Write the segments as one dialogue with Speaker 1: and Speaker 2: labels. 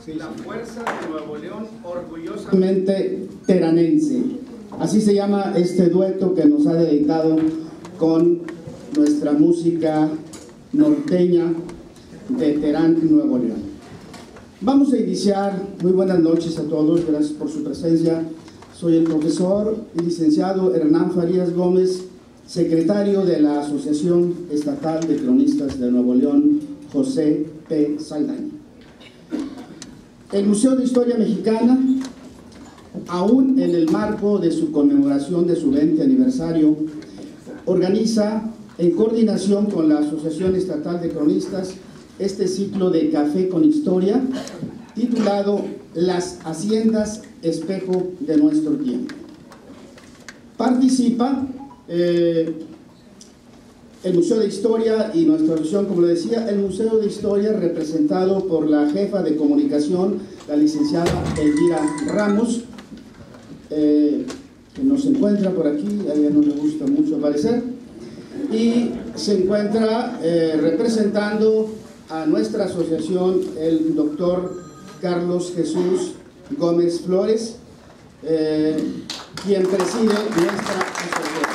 Speaker 1: La fuerza de Nuevo León, orgullosamente teranense. Así se llama este dueto que nos ha dedicado con nuestra música norteña de Terán, Nuevo León. Vamos a iniciar. Muy buenas noches a todos, gracias por su presencia. Soy el profesor y licenciado Hernán Farías Gómez, secretario de la Asociación Estatal de Cronistas de Nuevo León, José P. Saldaña. El Museo de Historia Mexicana, aún en el marco de su conmemoración de su 20 aniversario, organiza, en coordinación con la Asociación Estatal de Cronistas, este ciclo de Café con Historia, titulado Las Haciendas Espejo de Nuestro Tiempo. Participa el Museo de Historia y nuestra asociación, como le decía, el Museo de Historia, representado por la jefa de comunicación, la licenciada Elvira Ramos, que nos encuentra por aquí. A ella no le gusta mucho aparecer, y se encuentra representando a nuestra asociación el doctor Carlos Jesús Gómez Flores, quien preside nuestra asociación.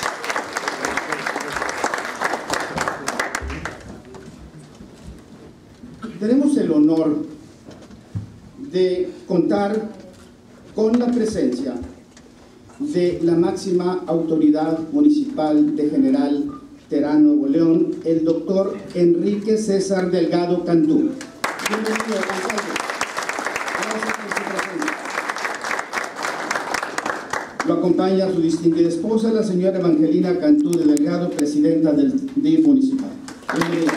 Speaker 1: Tenemos el honor de contar con la presencia de la máxima autoridad municipal de General Terán, Nuevo León, el doctor Enrique César Delgado Cantú. Bienvenido, alcalde. Gracias por su presencia. Lo acompaña su distinguida esposa, la señora Evangelina Cantú de Delgado, presidenta del DIF municipal. Bienvenida.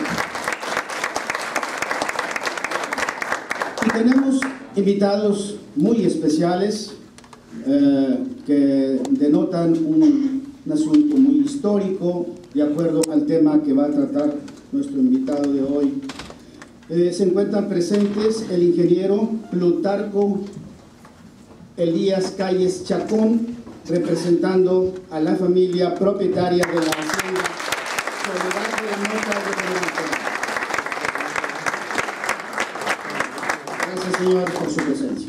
Speaker 1: Y tenemos invitados muy especiales que denotan un asunto muy histórico, de acuerdo al tema que va a tratar nuestro invitado de hoy. Se encuentran presentes el ingeniero Plutarco Elías Calles Chacón, representando a la familia propietaria de la hacienda Soledad de la Mota de General. Gracias, señor, por su presencia.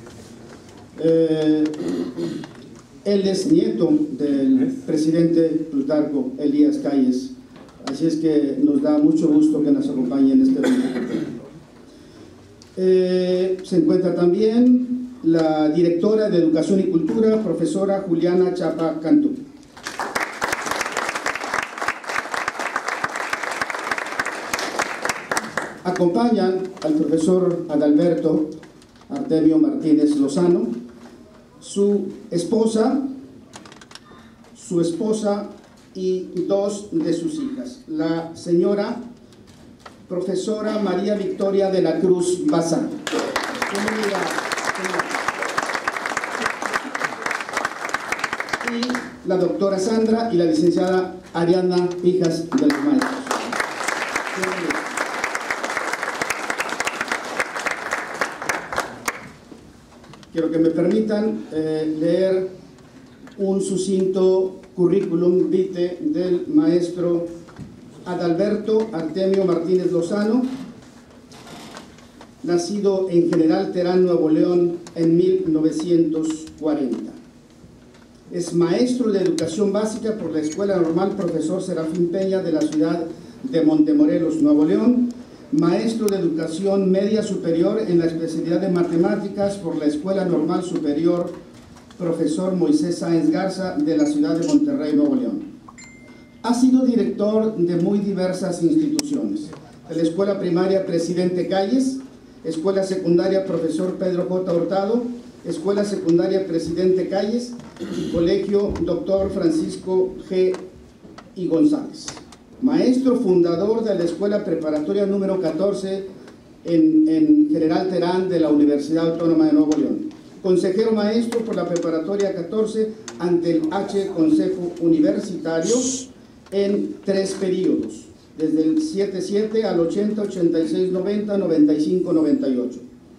Speaker 1: Él es nieto del presidente Plutarco Elías Calles, así es que nos da mucho gusto que nos acompañe en este momento. Se encuentra también la directora de Educación y Cultura, profesora Juliana Chapa Cantú. Acompañan al profesor Adalberto Artemio Martínez Lozano, su esposa y dos de sus hijas, la señora profesora María Victoria de la Cruz Bazán. Y la doctora Sandra y la licenciada Ariana, hijas de los maestros. Quiero que me permitan leer un sucinto currículum vitae del maestro Adalberto Artemio Martínez Lozano, nacido en General Terán, Nuevo León, en 1940. Es maestro de Educación Básica por la Escuela Normal Profesor Serafín Peña de la ciudad de Montemorelos, Nuevo León, maestro de Educación Media Superior en la especialidad de Matemáticas por la Escuela Normal Superior Profesor Moisés Sáenz Garza de la ciudad de Monterrey, Nuevo León. Ha sido director de muy diversas instituciones: de la Escuela Primaria Presidente Calles, Escuela Secundaria Profesor Pedro J. Hurtado, Escuela Secundaria Presidente Calles y Colegio Dr. Francisco G. y González. Maestro fundador de la Escuela Preparatoria número 14 en General Terán de la Universidad Autónoma de Nuevo León. Consejero maestro por la Preparatoria 14 ante el H. Consejo Universitario en 3 periodos, desde el 77 al 80, 86, 90, 95, 98.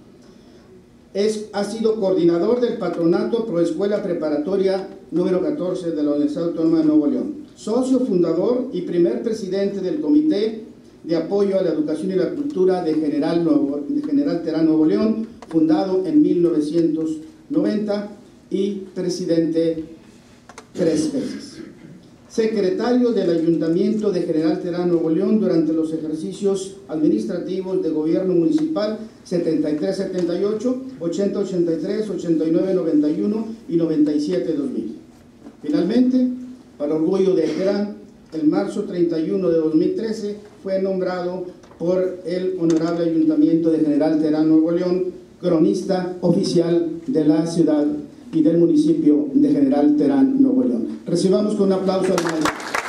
Speaker 1: Ha sido coordinador del Patronato Proescuela Preparatoria número 14 de la Universidad Autónoma de Nuevo León. Socio fundador y primer presidente del Comité de apoyo a la educación y la cultura de General Terán, Nuevo León, fundado en 1990 y presidente 3 veces. Secretario del Ayuntamiento de General Terán, Nuevo León, durante los ejercicios administrativos de gobierno municipal 73-78, 80-83, 89-91 y 97-2000. Finalmente, para orgullo de Terán, el marzo 31 de 2013 fue nombrado por el Honorable Ayuntamiento de General Terán, Nuevo León, cronista oficial de la ciudad y del municipio de General Terán, Nuevo León. Recibamos con un aplauso al maestro.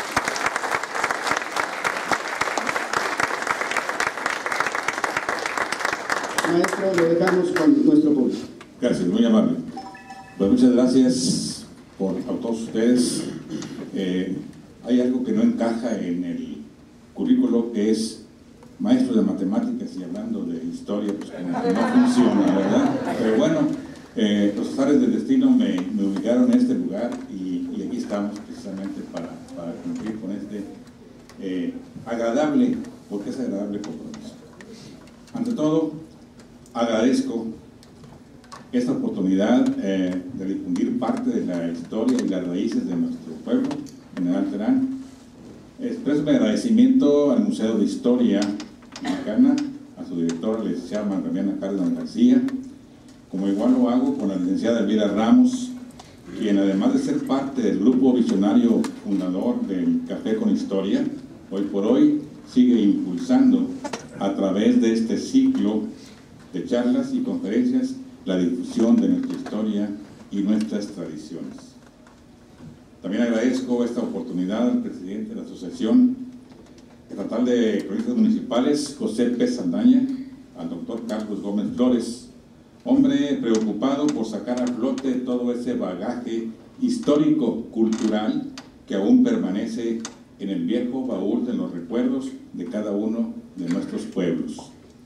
Speaker 1: Maestro, lo dejamos con nuestro público.
Speaker 2: Gracias, muy amable. Pues muchas gracias a todos ustedes. Hay algo que no encaja en el currículo, que es maestro de matemáticas, y hablando de historia, pues como que no funciona, ¿verdad? Pero bueno, los azares del destino me ubicaron en este lugar y aquí estamos precisamente para cumplir con este agradable, porque es agradable compromiso. Ante todo, agradezco esta oportunidad de difundir parte de la historia y las raíces de nuestro pueblo, General Terán. Expreso mi agradecimiento al Museo de Historia Mexicana, a su directora, la licenciada Magdalena Cárdenas García, como igual lo hago con la licenciada Elvira Ramos, quien además de ser parte del grupo visionario fundador del Café con Historia, hoy por hoy sigue impulsando a través de este ciclo de charlas y conferencias la difusión de nuestra historia y nuestras tradiciones. También agradezco esta oportunidad al presidente de la Asociación Estatal de Cronistas Municipales, José P. Saldaña, al doctor Carlos Gómez Flores, hombre preocupado por sacar a flote todo ese bagaje histórico-cultural que aún permanece en el viejo baúl de los recuerdos de cada uno de nuestros pueblos.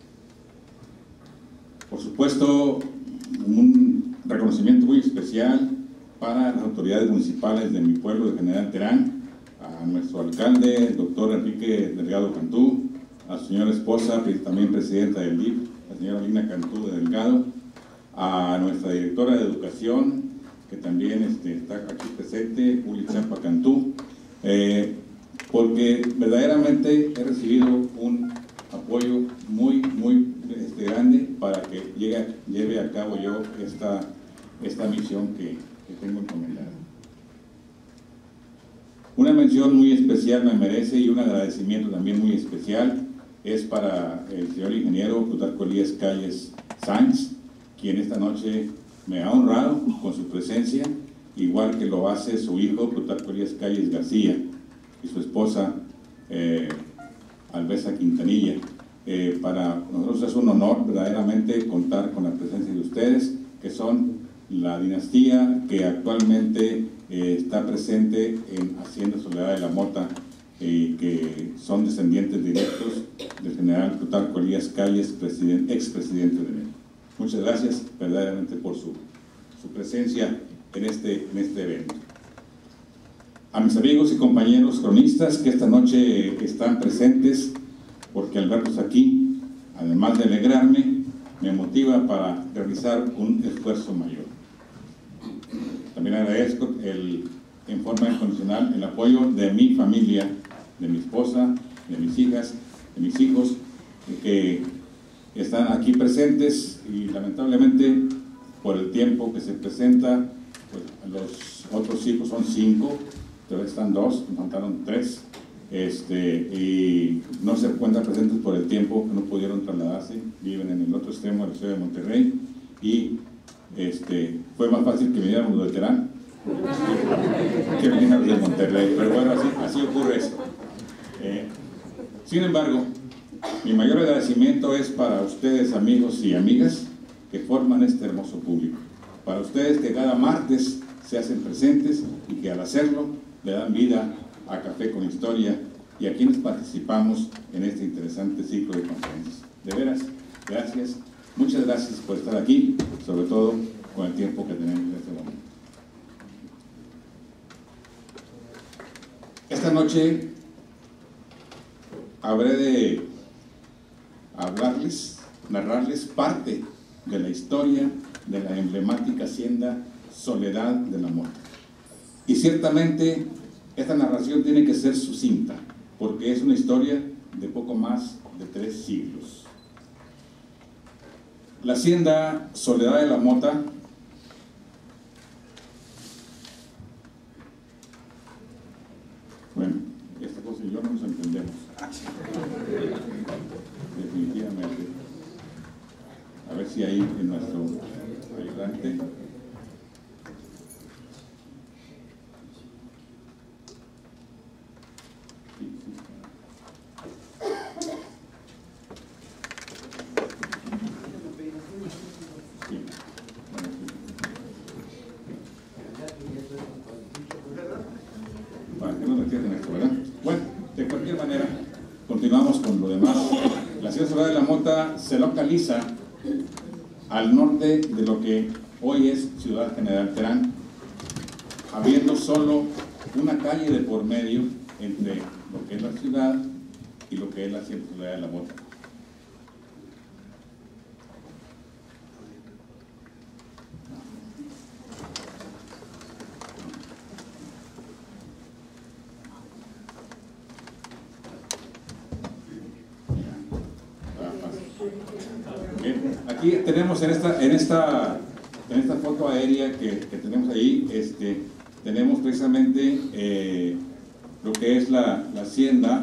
Speaker 2: Por supuesto, un reconocimiento muy especial para las autoridades municipales de mi pueblo de General Terán, a nuestro alcalde, el doctor Enrique Delgado Cantú, a su señora esposa, también presidenta del DIF, la señora Lina Cantú de Delgado, a nuestra directora de Educación, que también está aquí presente, Uli Champa Cantú, porque verdaderamente he recibido un apoyo muy grande para que lleve a cabo yo esta misión que tengo encomendada. Una mención muy especial me merece, y un agradecimiento también muy especial es para el señor ingeniero Plutarco Elías Calles Sáenz, quien esta noche me ha honrado con su presencia, igual que lo hace su hijo Plutarco Elías Calles García y su esposa Alvesa Quintanilla. Para nosotros es un honor verdaderamente contar con la presencia de ustedes, que son la dinastía que actualmente está presente en Hacienda Soledad de la Mota, que son descendientes directos del general Plutarco Elías Calles, expresidente de México. Muchas gracias verdaderamente por su presencia en este evento. A mis amigos y compañeros cronistas que esta noche están presentes, porque al verlos aquí, además de alegrarme, me motiva para realizar un esfuerzo mayor. También agradezco en forma incondicional el apoyo de mi familia, de mi esposa, de mis hijas, de mis hijos, que están aquí presentes, y lamentablemente por el tiempo que se presenta, pues, los otros hijos son 5, todavía están 2, me faltaron 3, y no se encuentran presentes por el tiempo que no pudieron trasladarse, viven en el otro extremo de la ciudad de Monterrey, y fue más fácil que vinieran los de Terán que vinieran de Monterrey, pero bueno, así ocurre eso. Sin embargo, mi mayor agradecimiento es para ustedes, amigos y amigas, que forman este hermoso público, para ustedes que cada martes se hacen presentes y que al hacerlo le dan vida a Café con Historia, y a quienes participamos en este interesante ciclo de conferencias. De veras, gracias, muchas gracias por estar aquí, sobre todo con el tiempo que tenemos en este momento. Esta noche habré de narrarles parte de la historia de la emblemática hacienda Soledad de la Mota. Y ciertamente esta narración tiene que ser sucinta, porque es una historia de poco más de 3 siglos. La hacienda Soledad de la Mota bueno, esta cosa y yo no nos entendemos. Definitivamente. A ver si ahí en nuestro ayudante. Continuamos con lo demás. La hacienda Soledad de la Mota se localiza al norte de lo que hoy es Ciudad General Terán, habiendo solo una calle de por medio entre lo que es la ciudad y lo que es la hacienda Soledad de la Mota. Aquí tenemos en esta foto aérea que tenemos ahí, tenemos precisamente lo que es la hacienda.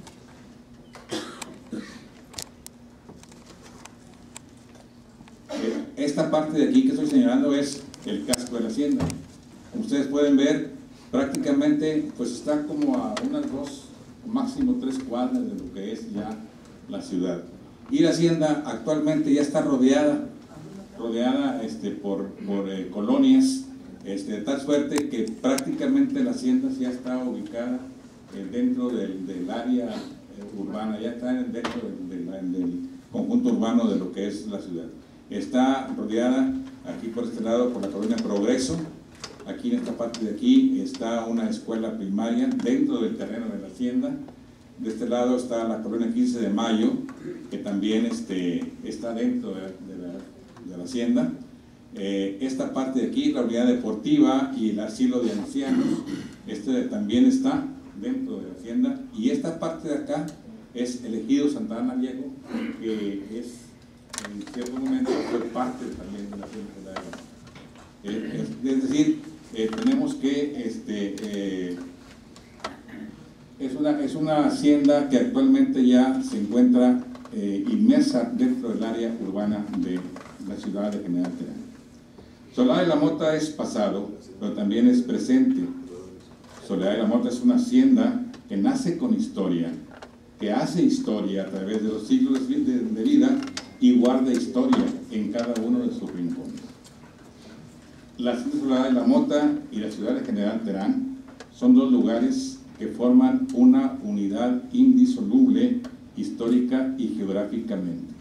Speaker 2: Esta parte de aquí que estoy señalando es el casco de la hacienda. Como ustedes pueden ver, prácticamente pues está como a unas 2, máximo 3 cuadras de lo que es ya la ciudad. Y la hacienda actualmente ya está rodeada por colonias, de tal suerte que prácticamente la hacienda ya está ubicada dentro del área urbana, ya está dentro del conjunto urbano de lo que es la ciudad. Está rodeada aquí por este lado por la colonia Progreso. Aquí en esta parte de aquí está una escuela primaria dentro del terreno de la hacienda. De este lado está la colonia 15 de Mayo, que también está dentro de la hacienda. Esta parte de aquí, la unidad deportiva y el asilo de ancianos, también está dentro de la hacienda. Y esta parte de acá es el ejido Santa Ana Viejo, que en cierto momento fue parte también de la hacienda. Es decir, tenemos que es una hacienda que actualmente ya se encuentra inmersa dentro del área urbana de la ciudad de General Terán. Soledad de la Mota es pasado, pero también es presente. Soledad de la Mota es una hacienda que nace con historia, que hace historia a través de los siglos de vida y guarda historia en cada uno de sus rincones. La hacienda Soledad de la Mota y la ciudad de General Terán son 2 lugares que forman una unidad indisoluble histórica y geográficamente.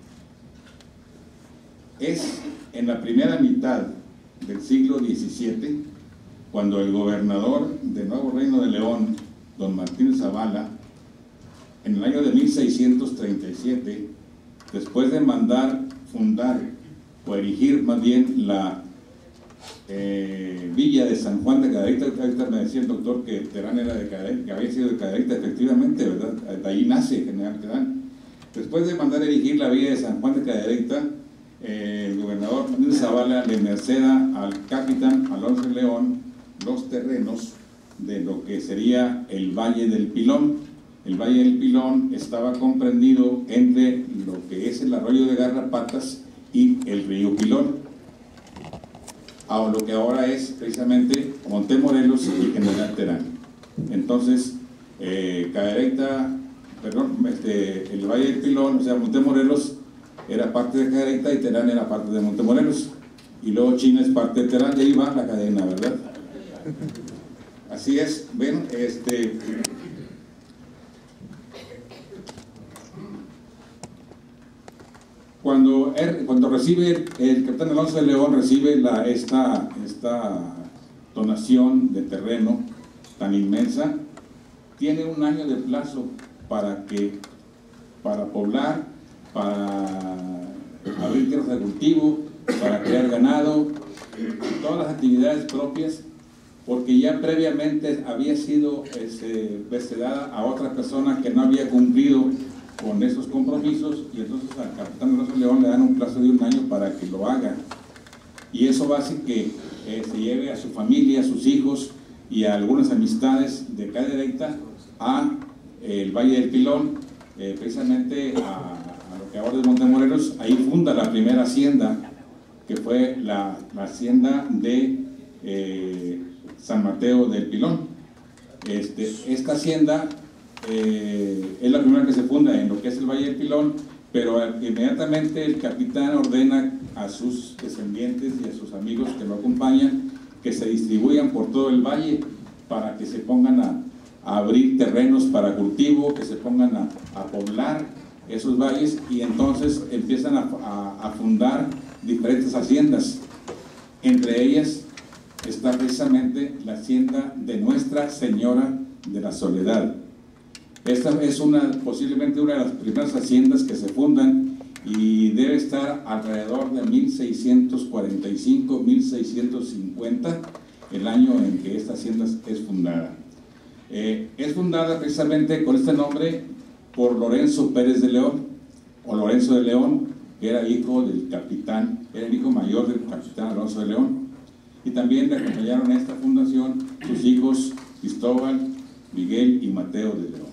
Speaker 2: Es en la primera mitad del siglo XVII cuando el gobernador del Nuevo Reino de León, don Martín Zavala, en el año de 1637, después de mandar fundar o erigir más bien la villa de San Juan de Cadereyta. Ahorita me decía el doctor que Terán era de Cadereyta, que había sido de Cadereyta, efectivamente, ¿verdad? De ahí nace General Terán. Después de mandar erigir la villa de San Juan de Cadereyta, el gobernador Martín Zavala le merceda al capitán Alonso León los terrenos de lo que sería el Valle del Pilón. El Valle del Pilón estaba comprendido entre lo que es el arroyo de Garrapatas y el río Pilón, a lo que ahora es precisamente Montemorelos y General Terán. Entonces, Cadereyta, el Valle del Pilón, o sea, Montemorelos era parte de Cadereyta y Terán era parte de Montemorelos. Y luego China es parte de Terán, y ahí va la cadena, ¿verdad? Así es, ven, Cuando recibe el capitán Alonso de León, recibe esta donación de terreno tan inmensa, tiene un año de plazo para que para poblar, para abrir tierras de cultivo, para crear ganado, todas las actividades propias, porque ya previamente había sido vesedada a otra persona que no había cumplido con esos compromisos, y entonces al capitán Alonso León le dan un plazo de 1 año para que lo haga, y eso hace que se lleve a su familia, a sus hijos y a algunas amistades de acá directa a el Valle del Pilón, precisamente a lo que ahora es Montemorelos. Ahí funda la primera hacienda, que fue la hacienda de San Mateo del Pilón. Esta hacienda es la primera que se funda en lo que es el Valle del Pilón, pero inmediatamente el capitán ordena a sus descendientes y a sus amigos que lo acompañan que se distribuyan por todo el valle para que se pongan a abrir terrenos para cultivo, que se pongan a poblar esos valles, y entonces empiezan a fundar diferentes haciendas. Entre ellas está precisamente la hacienda de Nuestra Señora de la Soledad. Esta es posiblemente una de las primeras haciendas que se fundan, y debe estar alrededor de 1645, 1650, el año en que esta hacienda es fundada. Es fundada precisamente con este nombre por Lorenzo Pérez de León, o Lorenzo de León, que era hijo del capitán, era el hijo mayor del capitán Alonso de León, y también le acompañaron a esta fundación sus hijos Cristóbal, Miguel y Mateo de León.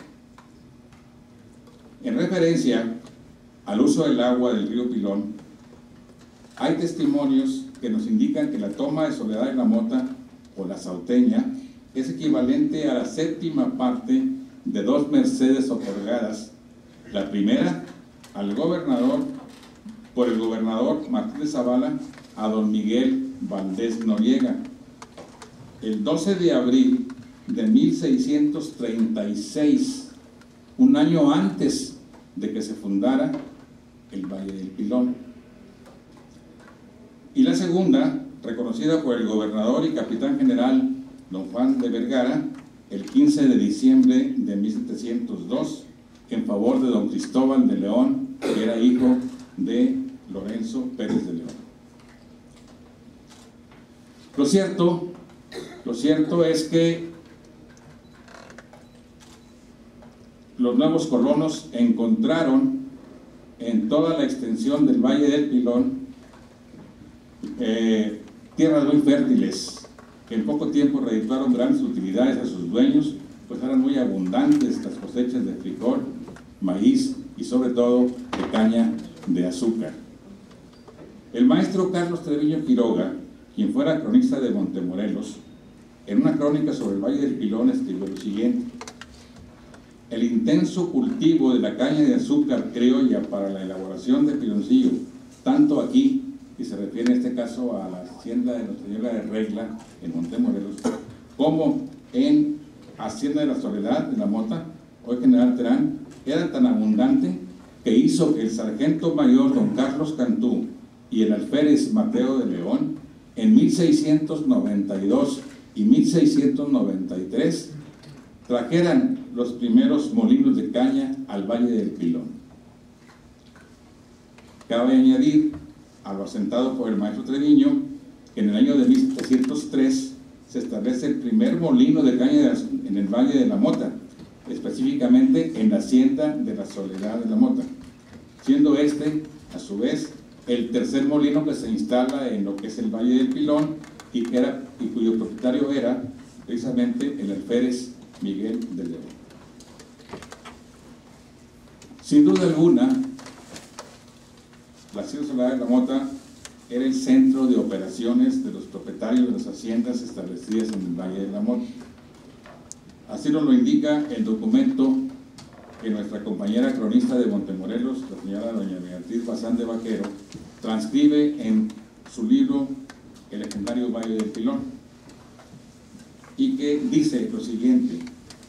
Speaker 2: En referencia al uso del agua del río Pilón, hay testimonios que nos indican que la toma de Soledad de la Mota, o la Sauteña, es equivalente a la 7ª parte de 2 mercedes otorgadas. La primera al gobernador, por el gobernador Martín de Zavala, a don Miguel Valdés Noriega, el 12 de abril de 1636, un año antes de que se fundara el Valle del Pilón. Y la segunda, reconocida por el gobernador y capitán general don Juan de Vergara, el 15 de diciembre de 1702, en favor de don Cristóbal de León, que era hijo de Lorenzo Pérez de León. Lo cierto es que los nuevos colonos encontraron en toda la extensión del Valle del Pilón tierras muy fértiles, que en poco tiempo redituaron grandes utilidades a sus dueños, pues eran muy abundantes las cosechas de frijol, maíz y sobre todo de caña de azúcar. El maestro Carlos Treviño Quiroga, quien fuera cronista de Montemorelos, en una crónica sobre el Valle del Pilón escribió lo siguiente: el intenso cultivo de la caña de azúcar criolla para la elaboración de piloncillo, tanto aquí, y se refiere en este caso a la hacienda de Nuestra Señora de Regla en Montemorelos, como en Hacienda de la Soledad de la Mota, hoy General Terán, era tan abundante que hizo que el sargento mayor don Carlos Cantú y el alférez Mateo de León, en 1692 y 1693, trajeran los primeros molinos de caña al Valle del Pilón. Cabe añadir a lo asentado por el maestro Treviño que en el año de 1703 se establece el primer molino de caña en el Valle de la Mota, específicamente en la hacienda de la Soledad de la Mota, siendo este, a su vez, el tercer molino que se instala en lo que es el Valle del Pilón y cuyo propietario era precisamente el alférez Miguel de León. Sin duda alguna, la hacienda Soledad de la Mota era el centro de operaciones de los propietarios de las haciendas establecidas en el Valle de la Mota. Así nos lo indica el documento que nuestra compañera cronista de Montemorelos, la señora doña Beatriz Bazán de Vaquero, transcribe en su libro El legendario Valle del Pilón, y que dice lo siguiente: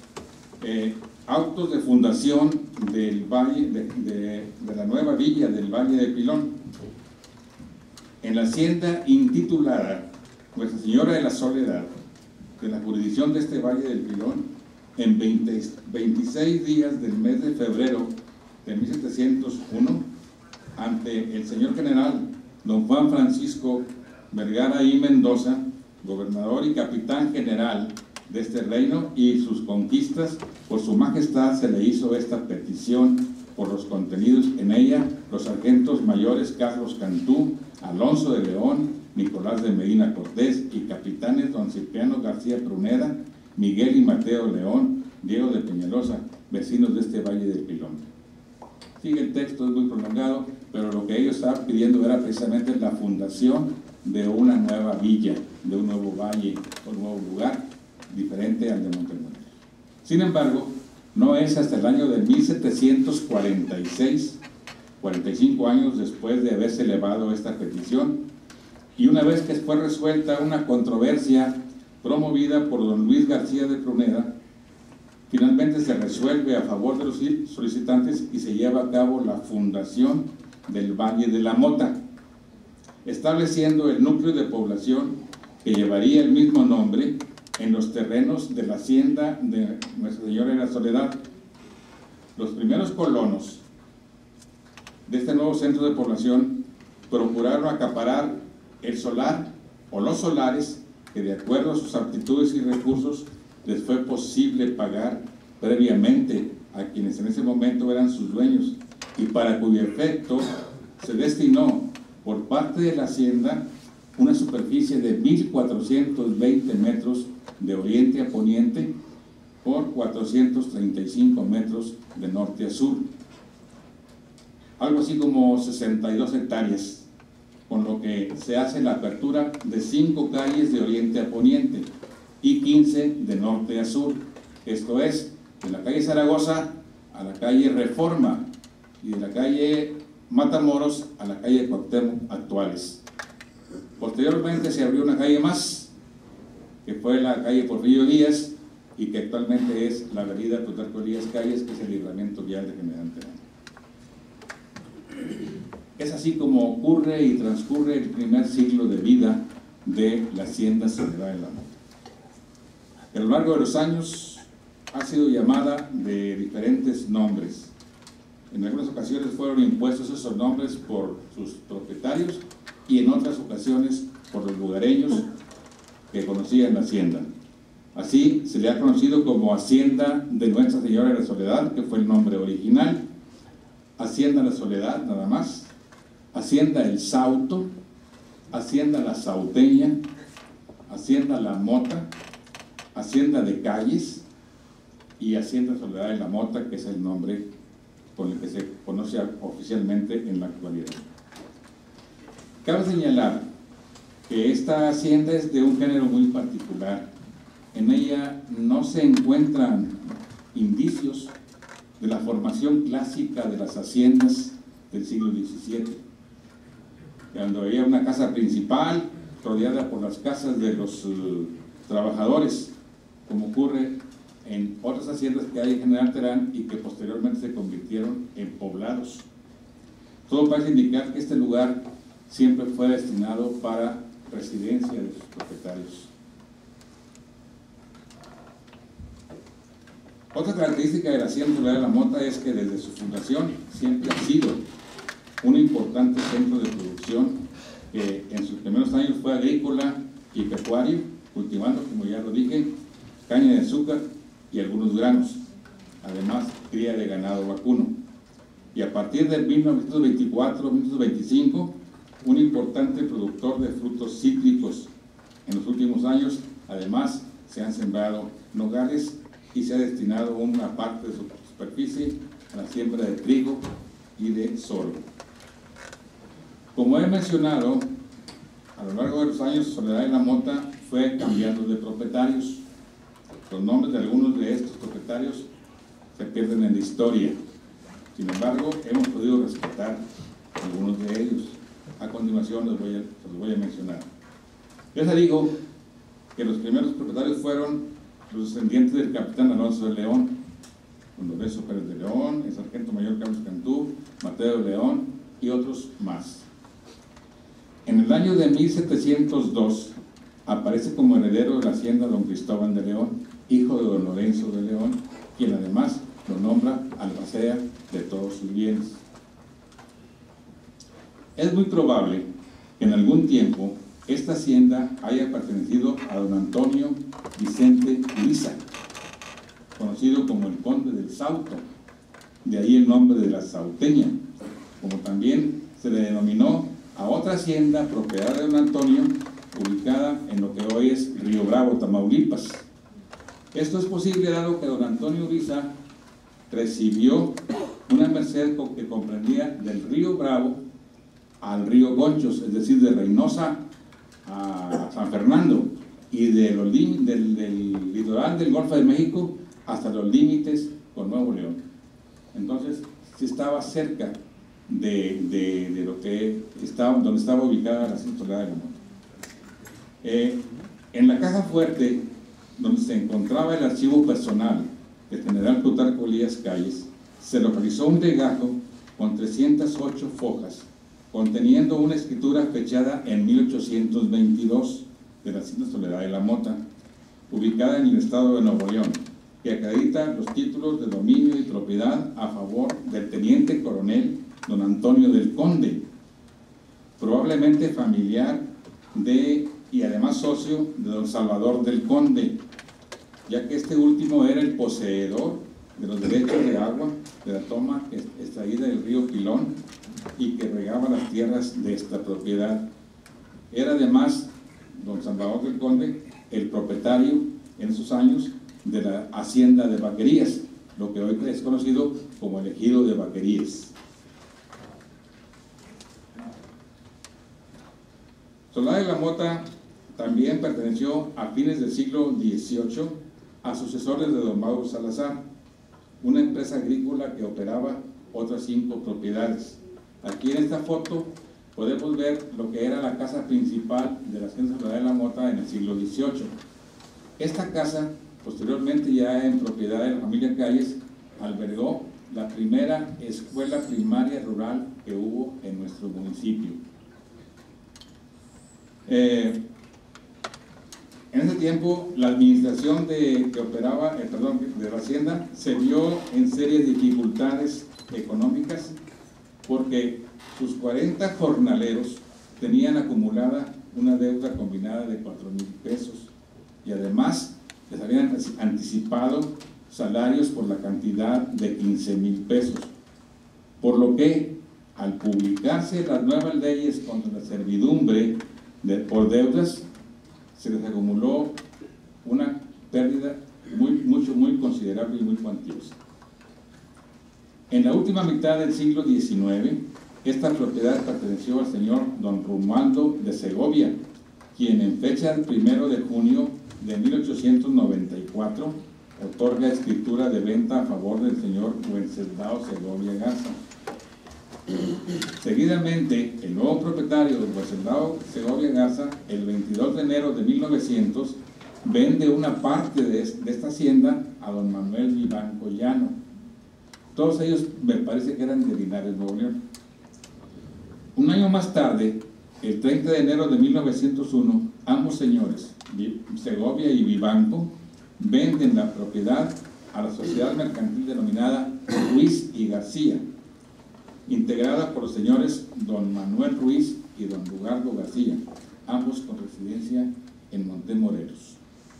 Speaker 2: autos de fundación del Valle de la nueva villa del Valle del Pilón. En la hacienda intitulada Nuestra Señora de la Soledad, de la jurisdicción de este Valle del Pilón, en 26 días del mes de febrero de 1701, ante el señor general don Juan Francisco Vergara y Mendoza, gobernador y capitán general de este reino y sus conquistas, por su majestad se le hizo esta petición por los contenidos en ella, los sargentos mayores Carlos Cantú, Alonso de León, Nicolás de Medina Cortés y capitanes don Cipriano García Pruneda, Miguel y Mateo León, Diego de Peñalosa, vecinos de este Valle del Pilón. Sigue el texto, es muy prolongado, pero lo que ellos estaban pidiendo era precisamente la fundación de una nueva villa, de un nuevo valle, un nuevo lugar, diferente al de Montemorelos. Sin embargo, no es hasta el año de 1746, 45 años después de haberse elevado esta petición, y una vez que fue resuelta una controversia promovida por don Luis García de Pruneda, finalmente se resuelve a favor de los solicitantes y se lleva a cabo la fundación del Valle de la Mota, estableciendo el núcleo de población que llevaría el mismo nombre en los terrenos de la hacienda de Nuestra Señora de la Soledad. Los primeros colonos de este nuevo centro de población procuraron acaparar el solar o los solares que, de acuerdo a sus aptitudes y recursos, les fue posible pagar previamente a quienes en ese momento eran sus dueños, y para cuyo efecto se destinó por parte de la hacienda una superficie de 1.420 metros de oriente a poniente por 435 metros de norte a sur, algo así como 62 hectáreas, con lo que se hace la apertura de 5 calles de oriente a poniente y 15 de norte a sur, esto es, de la calle Zaragoza a la calle Reforma y de la calle Matamoros a la calle Cuauhtémoc actuales. Posteriormente se abrió una calle más, que fue la calle Porfirio Díaz, y que actualmente es la avenida Plutarco Elías Calles, que es el libramiento vial de General Terán. Es así como ocurre y transcurre el primer siglo de vida de la hacienda Soledad de la Mota. A lo largo de los años ha sido llamada de diferentes nombres. En algunas ocasiones fueron impuestos esos nombres por sus propietarios y en otras ocasiones por los lugareños que conocían la hacienda. Así se le ha conocido como Hacienda de Nuestra Señora de la Soledad, que fue el nombre original, Hacienda La Soledad, nada más, Hacienda El Sauto, Hacienda La Sauteña, Hacienda La Mota, Hacienda de Calles y Hacienda Soledad de la Mota, que es el nombre con el que se conoce oficialmente en la actualidad. Cabe señalar que esta hacienda es de un género muy particular. En ella no se encuentran indicios de la formación clásica de las haciendas del siglo XVII, cuando había una casa principal rodeada por las casas de los trabajadores, como ocurre en otras haciendas que hay en General Terán y que posteriormente se convirtieron en poblados. Todo parece indicar que este lugar siempre fue destinado para residencia de sus propietarios. Otra característica de la hacienda Soledad de la Mota es que desde su fundación siempre ha sido un importante centro de producción que en sus primeros años fue agrícola y pecuario, cultivando, como ya lo dije, caña de azúcar y algunos granos, además cría de ganado vacuno. Y a partir de 1924-1925, un importante productor de frutos cítricos. En los últimos años, además, se han sembrado nogales y se ha destinado una parte de su superficie a la siembra de trigo y de sorgo. Como he mencionado, a lo largo de los años, Soledad de la Mota fue cambiando de propietarios. Los nombres de algunos de estos propietarios se pierden en la historia. Sin embargo, hemos podido rescatar algunos de ellos. A continuación los voy a mencionar. Ya se dijo que los primeros propietarios fueron los descendientes del capitán Alonso de León, don Lorenzo Pérez de León, el sargento mayor Carlos Cantú, Mateo de León y otros más. En el año de 1702 aparece como heredero de la hacienda don Cristóbal de León, hijo de don Lorenzo de León, quien además lo nombra albacea de todos sus bienes. Es muy probable que en algún tiempo esta hacienda haya pertenecido a don Antonio Vicente Uriza, conocido como el Conde del Sauto, de ahí el nombre de la Sauteña, como también se le denominó a otra hacienda propiedad de don Antonio, ubicada en lo que hoy es Río Bravo, Tamaulipas. Esto es posible dado que don Antonio Uriza recibió una merced que comprendía del Río Bravo al Río Conchos, es decir, de Reynosa a San Fernando, y del litoral del Golfo de México hasta los límites con Nuevo León. Entonces, sí estaba cerca de lo que estaba, donde estaba ubicada la Soledad de la Mota. En la caja fuerte, donde se encontraba el archivo personal del general Plutarco Elías Calles, se localizó un legajo con 308 fojas, conteniendo una escritura fechada en 1822 de la Hacienda Soledad de la Mota, ubicada en el estado de Nuevo León, que acredita los títulos de dominio y propiedad a favor del teniente coronel don Antonio del Conde, probablemente familiar de y además socio de don Salvador del Conde, ya que este último era el poseedor de los derechos de agua de la toma extraída del río Pilón y que regaba las tierras de esta propiedad. Era además don Salvador del Conde el propietario en esos años de la hacienda de Vaquerías, lo que hoy es conocido como el ejido de Vaquerías. Soledad de la Mota también perteneció a fines del siglo XVIII a sucesores de don Mauro Salazar, una empresa agrícola que operaba otras 5 propiedades. Aquí en esta foto podemos ver lo que era la casa principal de la Hacienda Soledad de la Mota en el siglo XVIII. Esta casa, posteriormente ya en propiedad de la familia Calles, albergó la primera escuela primaria rural que hubo en nuestro municipio. En ese tiempo, la administración de la hacienda se vio en serias dificultades económicas porque sus 40 jornaleros tenían acumulada una deuda combinada de 4,000 pesos y además les habían anticipado salarios por la cantidad de 15,000 pesos, por lo que al publicarse las nuevas leyes contra la servidumbre por deudas, se les acumuló una pérdida muy considerable y muy cuantiosa. En la última mitad del siglo XIX, esta propiedad perteneció al señor don Romualdo de Segovia, quien en fecha del 1 de junio de 1894 otorga escritura de venta a favor del señor Wenceslao Segovia Garza. Seguidamente, el nuevo propietario de Wenceslao Segovia Garza, el 22 de enero de 1900, vende una parte de esta hacienda a don Manuel Vivanco Llano. Todos ellos me parece que eran de Linares, Nuevo León. Un año más tarde, el 30 de enero de 1901, ambos señores, Segovia y Vivanco, venden la propiedad a la sociedad mercantil denominada Ruiz y García, integrada por los señores don Manuel Ruiz y don Lugardo García, ambos con residencia en Montemorelos.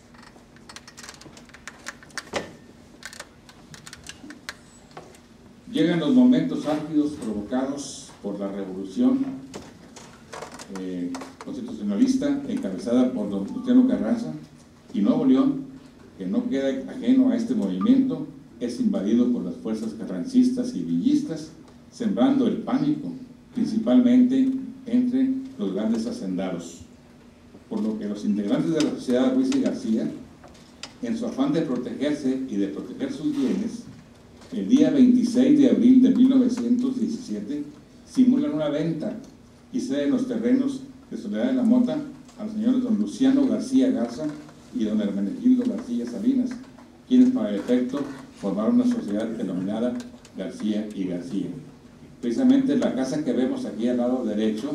Speaker 2: Llegan los momentos álgidos provocados por la revolución constitucionalista encabezada por don Luciano Carranza, y Nuevo León, que no queda ajeno a este movimiento, es invadido por las fuerzas carrancistas y villistas, sembrando el pánico, principalmente entre los grandes hacendados. Por lo que los integrantes de la sociedad Ruiz y García, en su afán de protegerse y de proteger sus bienes, el día 26 de abril de 1917, simulan una venta y ceden los terrenos de Soledad de la Mota a los señores don Luciano García Garza y don Hermenegildo García Salinas, quienes para el efecto formaron una sociedad denominada García y García. Precisamente la casa que vemos aquí al lado derecho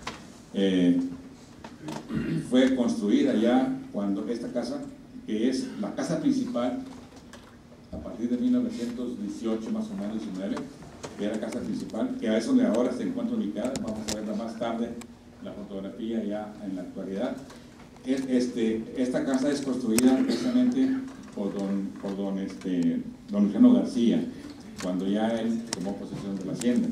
Speaker 2: fue construida ya cuando esta casa, que es la casa principal, a partir partir de 1918 más o menos, 19, que era la casa principal, que es donde ahora se encuentra ubicada. Vamos a verla más tarde, la fotografía ya en la actualidad. Esta casa es construida precisamente por don Luciano García, cuando ya él tomó posesión de la hacienda.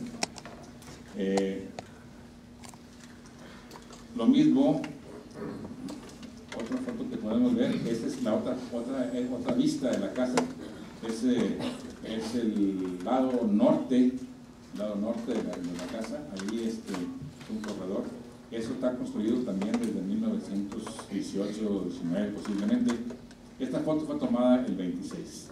Speaker 2: Lo mismo, otra foto que podemos ver, esta es la otra vista de la casa, es el lado norte de la casa, ahí un corredor. Eso está construido también desde 1918 o 19 posiblemente. Esta foto fue tomada el 26.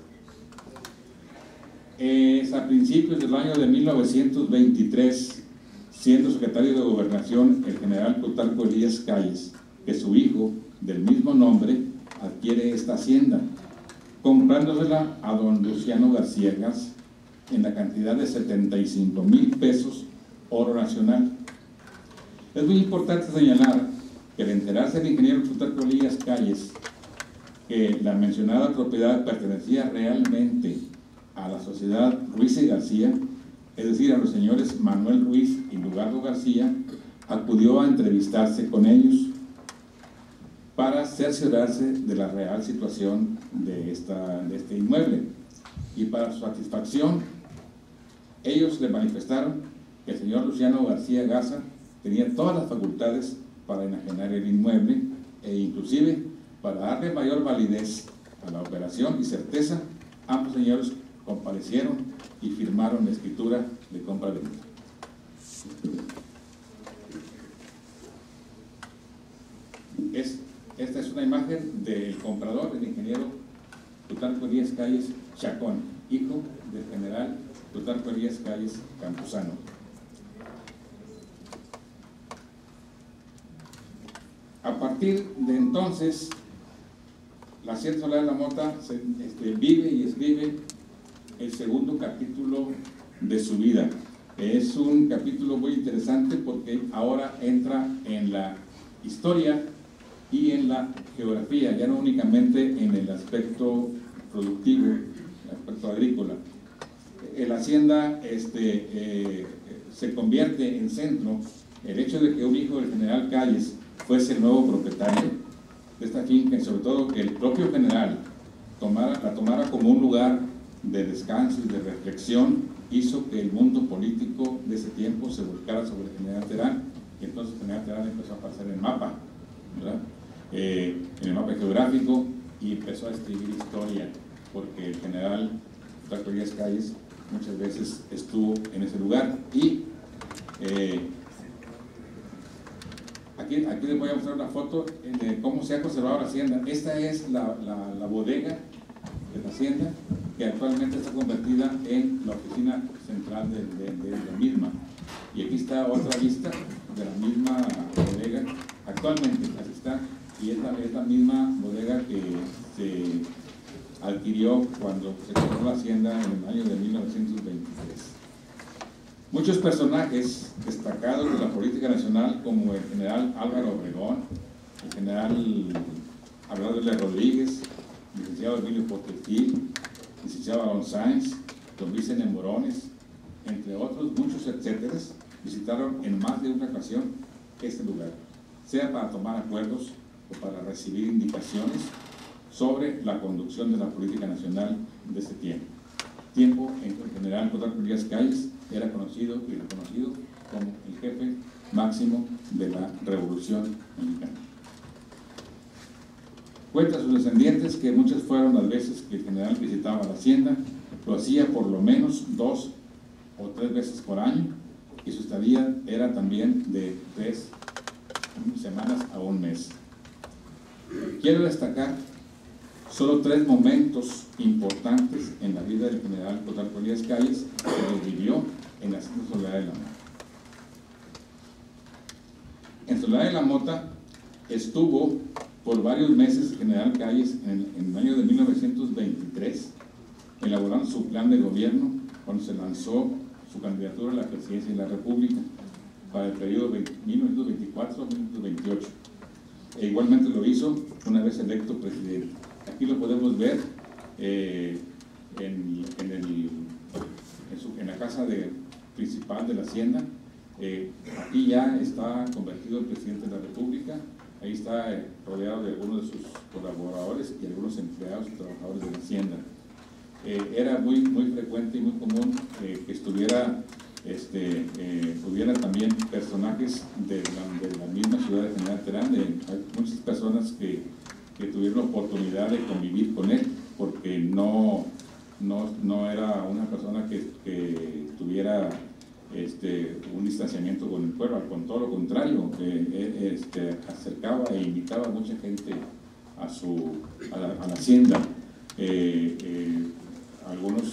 Speaker 2: Es a principios del año de 1923, siendo secretario de Gobernación el general Plutarco Elías Calles, que su hijo, del mismo nombre, adquiere esta hacienda, comprándosela a don Luciano García Garza en la cantidad de 75,000 pesos oro nacional. Es muy importante señalar que al enterarse el ingeniero Plutarco Elías Calles que la mencionada propiedad pertenecía realmente a la sociedad Ruiz y García, es decir, a los señores Manuel Ruiz y Lugardo García, acudió a entrevistarse con ellos para cerciorarse de la real situación de este inmueble. Y para su satisfacción, ellos le manifestaron que el señor Luciano García Garza tenía todas las facultades para enajenar el inmueble e inclusive para darle mayor validez a la operación y certeza, ambos señores comparecieron y firmaron la escritura de compra-venta. Esta es una imagen del comprador, el ingeniero Plutarco Elías Calles Chacón, hijo del general Plutarco Elías Calles Campuzano. A partir de entonces, la Hacienda Solar de la Mota vive y escribe el segundo capítulo de su vida. Es un capítulo muy interesante porque ahora entra en la historia y en la geografía, ya no únicamente en el aspecto productivo, el aspecto agrícola. La hacienda se convierte en centro. El hecho de que un hijo del general Calles fuese el nuevo propietario de esta finca, y sobre todo que el propio general la tomara como un lugar de descanso y de reflexión, hizo que el mundo político de ese tiempo se volcara sobre el general Terán, y entonces el general Terán empezó a aparecer en el mapa, ¿verdad? En el mapa geográfico, y empezó a escribir historia, porque el general Plutarco Elías Calles muchas veces estuvo en ese lugar. Y aquí les voy a mostrar una foto de cómo se ha conservado la hacienda. Esta es la bodega de la hacienda, que actualmente está convertida en la oficina central de la misma. Y aquí está otra vista de la misma bodega. Actualmente así está, y es la misma bodega que se adquirió cuando se compró la hacienda en el año de 1923. Muchos personajes destacados de la política nacional, como el general Álvaro Obregón, el general Abelardo de Rodríguez, licenciado Emilio Portetil, licenciado Alon Sáenz, don Vicente Morones, entre otros muchos etcétera, visitaron en más de una ocasión este lugar, sea para tomar acuerdos o para recibir indicaciones sobre la conducción de la política nacional de ese tiempo en que el general Plutarco Elías Calles era conocido y reconocido como el jefe máximo de la Revolución Mexicana. Cuenta a sus descendientes que muchas fueron las veces que el general visitaba la hacienda, lo hacía por lo menos 2 o 3 veces por año, y su estadía era también de 3 semanas a un mes. Quiero destacar solo 3 momentos importantes en la vida del general Plutarco Elías Calles, que los vivió en la Hacienda Solar de la Mota. En Solar de la Mota estuvo por varios meses el general Calles en el año de 1923, elaborando su plan de gobierno cuando se lanzó su candidatura a la presidencia de la República para el periodo 1924-1928. E igualmente lo hizo una vez electo presidente. Aquí lo podemos ver en la casa principal de la hacienda. Aquí ya está convertido el presidente de la República. Ahí está rodeado de algunos de sus colaboradores y algunos empleados y trabajadores de la hacienda. Era muy frecuente y muy común que estuviera, hubiera también personajes de la misma ciudad de General Terán. Hay muchas personas que tuvieron la oportunidad de convivir con él, porque no era una persona que tuviera un distanciamiento con el pueblo, con todo lo contrario, acercaba e invitaba a mucha gente a la hacienda. Algunos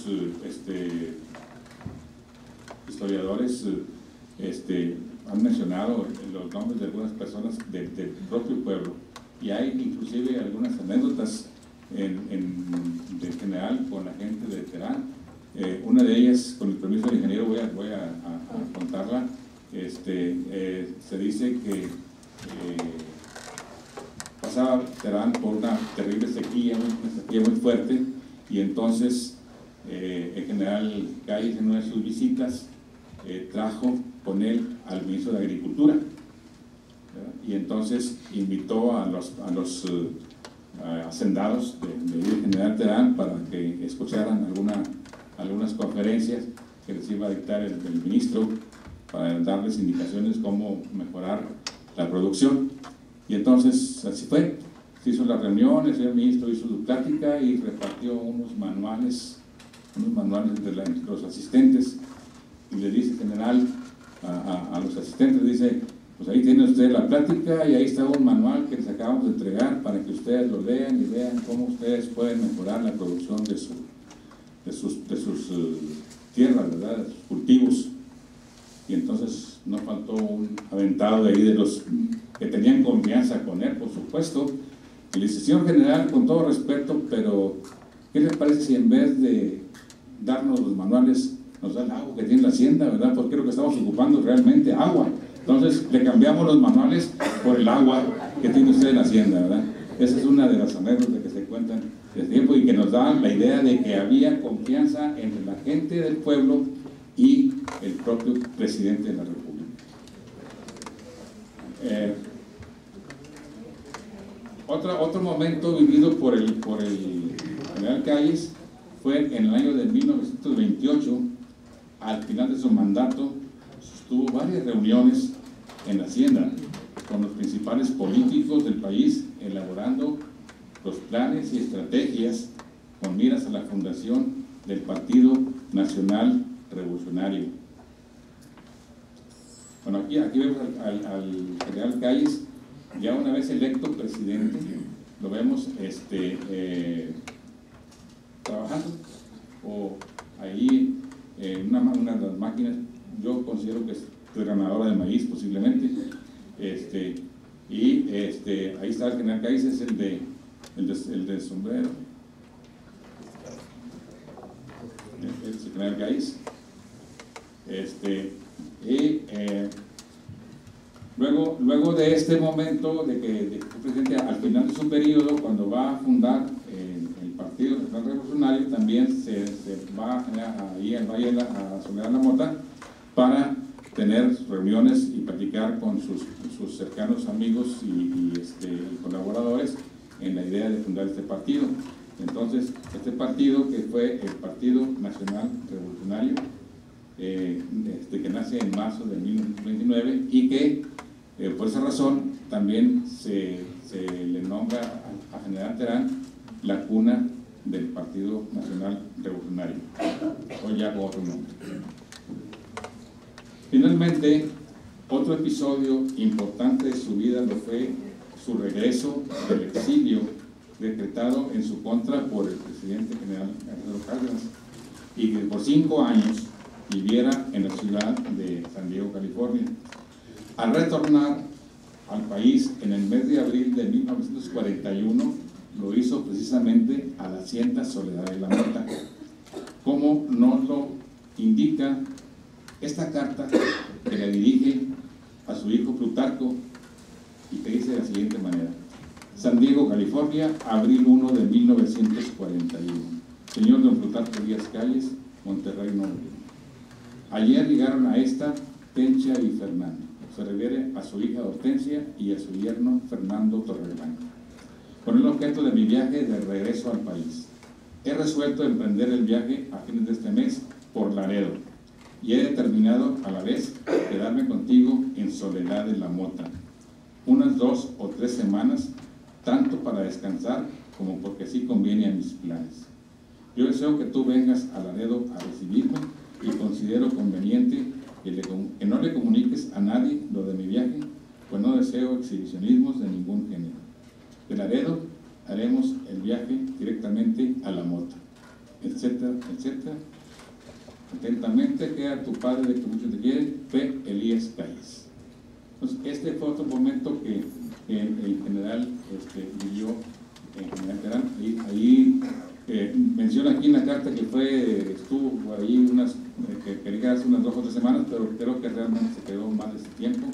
Speaker 2: historiadores han mencionado los nombres de algunas personas del propio pueblo, y hay inclusive algunas anécdotas del general con la gente de Terán. Una de ellas, con el permiso del ingeniero, voy a contarla. Se dice que pasaba Terán por una terrible sequía, una sequía muy fuerte, y entonces el general Calles, en una de sus visitas, trajo con él al ministro de Agricultura, ¿verdad? Y entonces invitó a los hacendados del general Terán para que escucharan algunas conferencias que les iba a dictar el ministro, para darles indicaciones cómo mejorar la producción. Y entonces así fue, se hizo la reunión, el señor ministro hizo su plática y repartió unos manuales entre los asistentes, y le dice el general a los asistentes, dice: pues ahí tiene usted la plática y ahí está un manual que les acabamos de entregar para que ustedes lo lean y vean cómo ustedes pueden mejorar la producción de sus tierras, ¿verdad?, de sus cultivos. Y entonces no faltó un aventado de ahí de los que tenían confianza con él, por supuesto, y le dice: señor general, con todo respeto, pero ¿qué le parece si en vez de darnos los manuales nos da el agua que tiene la hacienda, ¿verdad? Porque es lo que estamos ocupando realmente, agua. Entonces le cambiamos los manuales por el agua que tiene usted en la hacienda, ¿verdad? Esa es una de las anécdotas que se cuentan desde tiempo y que nos dan la idea de que había confianza entre la gente del pueblo y el propio presidente de la República. Otro momento vivido por el general Calles fue en el año de 1928. Al final de su mandato sostuvo varias reuniones en la hacienda con los principales políticos del país, elaborando los planes y estrategias con miras a la fundación del Partido Nacional Revolucionario. Bueno, aquí vemos al general Calles, ya una vez electo presidente, lo vemos trabajando ahí en una de las máquinas. Yo considero que es granadora de maíz posiblemente, ahí está el general Calles, es el de sombrero, el general Calles. Luego de este momento de que fue presidente, al final de su periodo, cuando va a fundar el Partido Nacional Revolucionario, también se va ahí al Valle a Soledad La Mota para tener reuniones y platicar con sus cercanos amigos y colaboradores en la idea de fundar este partido. Entonces, este partido, que fue el Partido Nacional Revolucionario, que nace en marzo de 1929 y que por esa razón también se le nombra a General Terán la cuna del Partido Nacional Revolucionario, hoy ya con otro nombre. Finalmente, otro episodio importante de su vida lo fue su regreso del exilio decretado en su contra por el presidente general Alfredo Cárdenas, y que por 5 años viviera en la ciudad de San Diego, California. Al retornar al país en el mes de abril de 1941, lo hizo precisamente a la hacienda Soledad de la Mota, como nos lo indica esta carta que le dirige a su hijo Plutarco, y que dice de la siguiente manera: San Diego, California, abril 1 de 1941. señor don Plutarco Elías Calles, Monterrey, Nuevo León. Ayer llegaron a esta Tencha y Fernando. Se refiere a su hija Hortensia y a su yerno Fernando Torreblanca, con el objeto de mi viaje de regreso al país. He resuelto emprender el viaje a fines de este mes por Laredo y he determinado a la vez quedarme contigo en Soledad de la Mota unas 2 o 3 semanas, tanto para descansar como porque así conviene a mis planes. Yo deseo que tú vengas a Laredo a recibirme y considero conveniente que no le comuniques a nadie lo de mi viaje, pues no deseo exhibicionismos de ningún género. De Laredo haremos el viaje directamente a La Mota, etcétera, etcétera. Atentamente queda tu padre, de que mucho te quiere, P. Elías Calles. Entonces, este fue otro momento que el general vivió en General Terán. Ahí menciona aquí en la carta que estuvo ahí que quería hace unas 2 o 3 semanas, pero creo que realmente se quedó más de ese tiempo.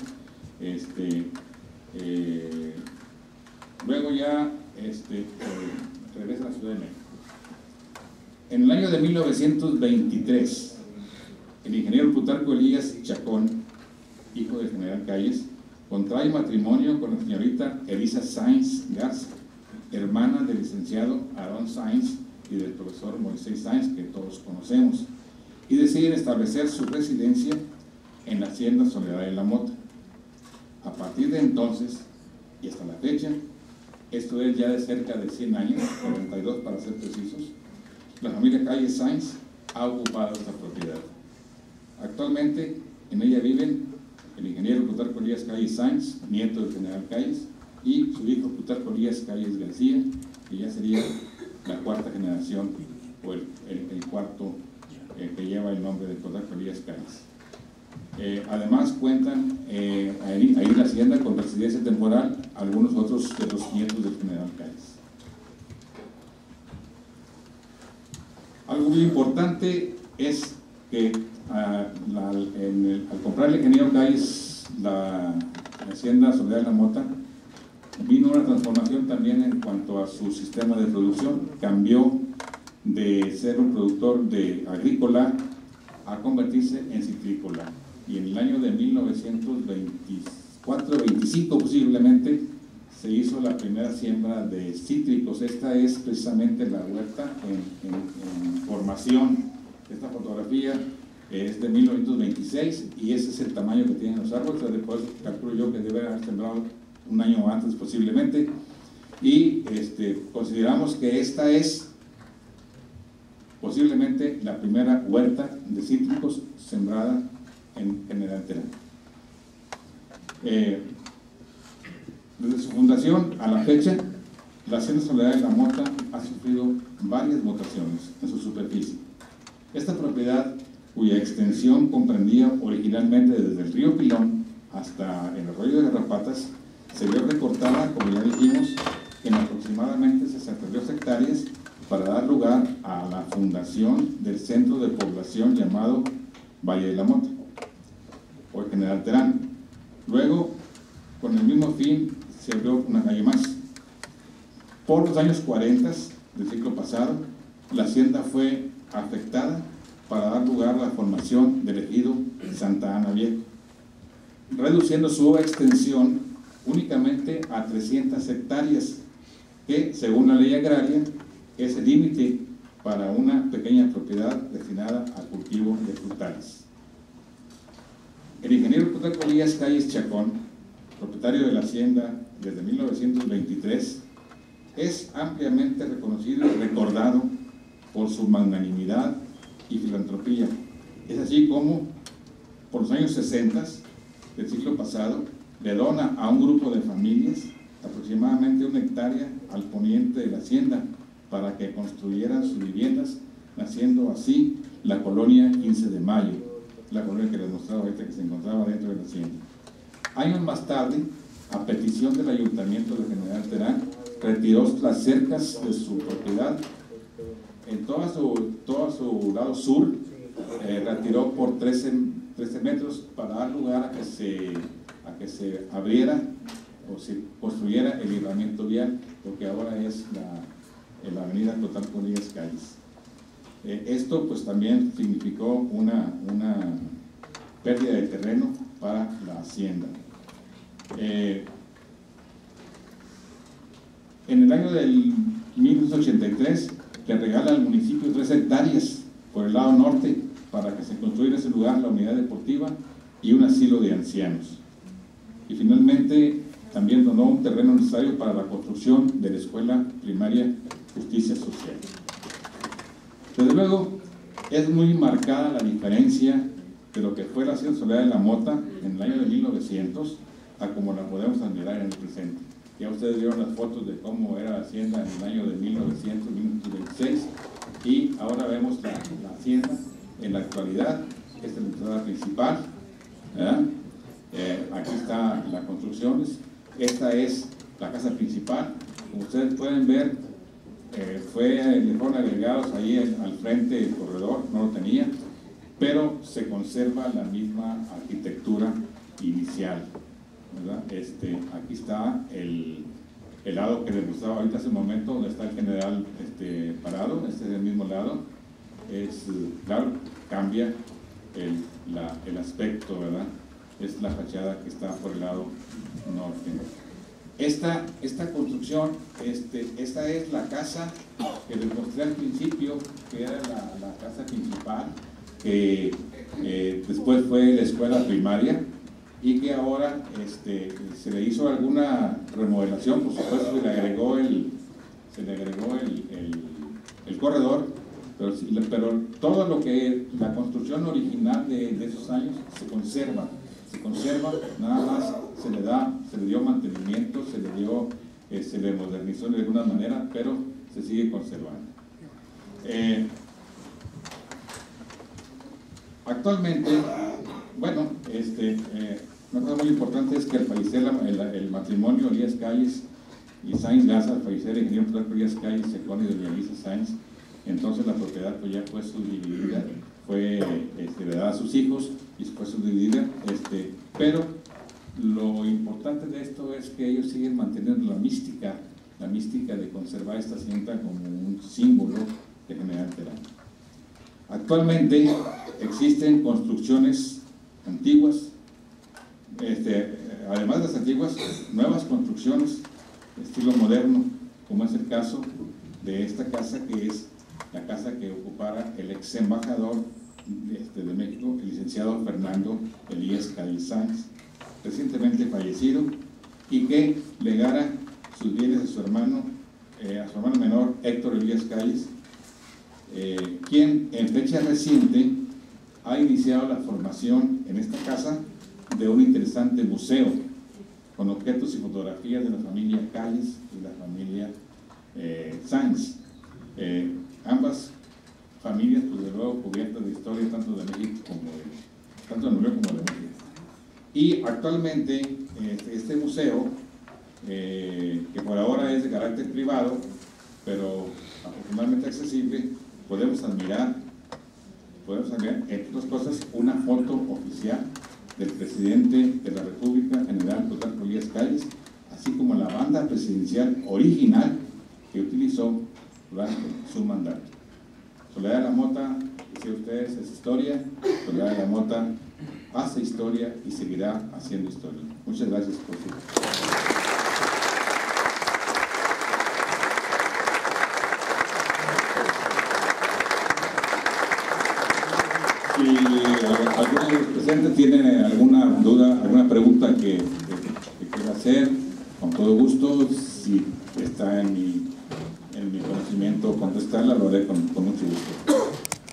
Speaker 2: Luego ya regresa a la Ciudad de México. En el año de 1923, el ingeniero Plutarco Elías Chacón, hijo del general Calles, contrae matrimonio con la señorita Elisa Sainz Garza, hermana del licenciado Aarón Sainz y del profesor Moisés Sainz, que todos conocemos, y deciden establecer su residencia en la hacienda Soledad de la Mota. A partir de entonces, y hasta la fecha, esto es ya de cerca de 100 años, 92 para ser precisos, la familia Calles Sainz ha ocupado esta propiedad. Actualmente en ella viven el ingeniero Plutarco Elías Calles Sainz, nieto del general Calles, y su hijo Plutarco Elías Calles García, que ya sería la 4ª generación, o el cuarto que lleva el nombre de Plutarco Elías Calles. Además cuentan ahí en la hacienda con residencia temporal algunos otros de los nietos del general Calles. Algo muy importante es que al comprar el ingeniero Calles la hacienda Soledad de la Mota, vino una transformación también en cuanto a su sistema de producción. Cambió de ser un productor agrícola a convertirse en citrícola, y en el año de 1924-25 posiblemente se hizo la primera siembra de cítricos. Esta es precisamente la huerta en formación. Esta fotografía es de 1926 y ese es el tamaño que tienen los árboles. Después calculo yo que debe haber sembrado un año antes posiblemente, y consideramos que esta es posiblemente la primera huerta de cítricos sembrada en General Terán. Desde su fundación a la fecha, la hacienda Soledad de la Mota ha sufrido varias mutaciones en su superficie. Esta propiedad, cuya extensión comprendía originalmente desde el río Pilón hasta el arroyo de Garrapatas, se vio recortada, como ya dijimos, en aproximadamente 62 hectáreas para dar lugar a la fundación del centro de población llamado Valle de la Mota, o General Terán. Luego, con el mismo fin, se abrió una calle más. Por los años 40 del siglo pasado, la hacienda fue afectada para dar lugar a la formación del ejido Santa Ana Viejo, reduciendo su extensión únicamente a 300 hectáreas, que según la ley agraria es el límite para una pequeña propiedad destinada al cultivo de frutales. El ingeniero Plutarco Elías Calles Chacón, propietario de la hacienda desde 1923, es ampliamente reconocido y recordado por su magnanimidad y filantropía. Es así como por los años 60 del siglo pasado le dona a un grupo de familias aproximadamente 1 hectárea al poniente de la hacienda para que construyeran sus viviendas, naciendo así la colonia 15 de Mayo, la colonia que les mostraba ahorita, que se encontraba dentro de la hacienda. Años más tarde, a petición del ayuntamiento de General Terán, retiró las cercas de su propiedad en todo su lado sur, retiró por 13 metros para dar lugar a que se abriera o se construyera el libramiento vial, lo que ahora es la avenida Plutarco Elías Calles. Esto pues también significó una pérdida de terreno para la hacienda. En el año del 1983 le regala al municipio 3 hectáreas por el lado norte para que se construya en ese lugar la unidad deportiva y un asilo de ancianos. Y finalmente también donó un terreno necesario para la construcción de la escuela primaria Justicia Social. Desde luego, es muy marcada la diferencia de lo que fue la hacienda Soledad de la Mota en el año de 1900 a como la podemos admirar en el presente. Ya ustedes vieron las fotos de cómo era la hacienda en el año de 1926 y ahora vemos la hacienda en la actualidad. Esta es la entrada principal, ¿verdad? Aquí está las construcciones. Esta es la casa principal. Como ustedes pueden ver, le fueron agregados ahí al frente del corredor, no lo tenía, pero se conserva la misma arquitectura inicial, ¿verdad? Aquí está el lado que les mostraba ahorita hace un momento, donde está el general parado. Este es el mismo lado. Claro, cambia el aspecto, ¿verdad? Es la fachada que está por el lado norte. Esta construcción, esta es la casa que les mostré al principio, que era la casa principal, que después fue la escuela primaria y que ahora se le hizo alguna remodelación. Por supuesto se le agregó el corredor, pero todo lo que la construcción original de esos años se conserva, nada más se le dio mantenimiento, se le modernizó de alguna manera, pero se sigue conservando. Actualmente, bueno, una cosa muy importante es que al fallecer el matrimonio Elías Calles y Sáenz Gaza, al fallecer el ingeniero Plutarco Elías Calles Secón y doña Elisa Sáenz, entonces la propiedad pues ya fue subdividida, fue heredada a sus hijos y fue subdividida, pero lo importante de esto es que ellos siguen manteniendo la mística de conservar esta hacienda como un símbolo de General Terán. Actualmente existen construcciones antiguas, además de las antiguas, nuevas construcciones de estilo moderno, como es el caso de esta casa, que es la casa que ocupara el ex embajador de México, el licenciado Fernando Elías Calles Sáenz, recientemente fallecido, y que legara sus bienes a su hermano menor Héctor Elías Calles, quien en fecha reciente ha iniciado la formación en esta casa de un interesante museo con objetos y fotografías de la familia Calles y la familia Sáenz. Ambas familias, pues de luego cubiertas de historia tanto de México tanto de Nuevo León como de México. Y actualmente este museo, que por ahora es de carácter privado, pero afortunadamente accesible, podemos admirar, entre otras cosas, una foto oficial del presidente de la República, general Plutarco Elías Calles, así como la banda presidencial original que utilizó durante su mandato. Soledad de la Mota, decía ustedes, es historia. Soledad de la Mota hace historia y seguirá haciendo historia. Muchas gracias por su tiempo. Si alguno de los presentes tiene alguna duda, alguna pregunta que quiera hacer, con todo gusto, si está en mi conocimiento contestarla, lo haré con mucho gusto.